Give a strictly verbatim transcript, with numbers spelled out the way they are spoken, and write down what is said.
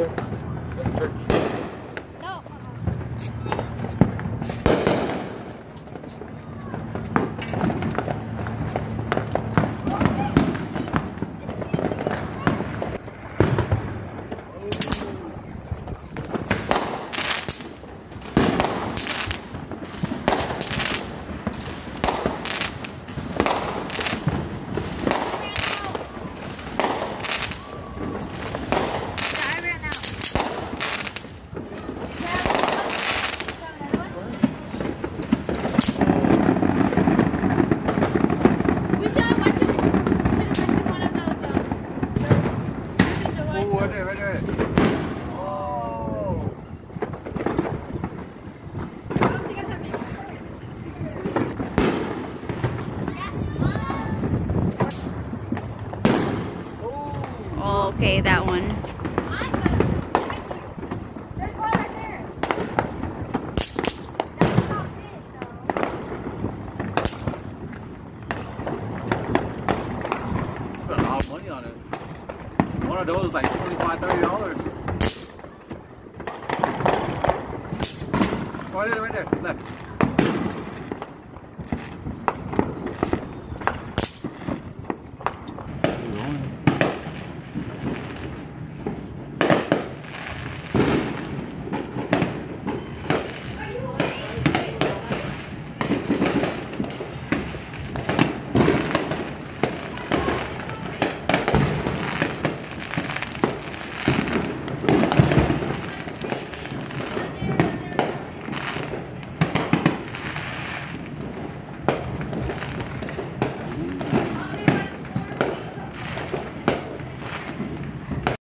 there? That's church. No. Okay, that one. There's one right there. That's not big, though. Spent a lot of money on it. One of those like twenty-five, thirty dollars. Right there, right there, left.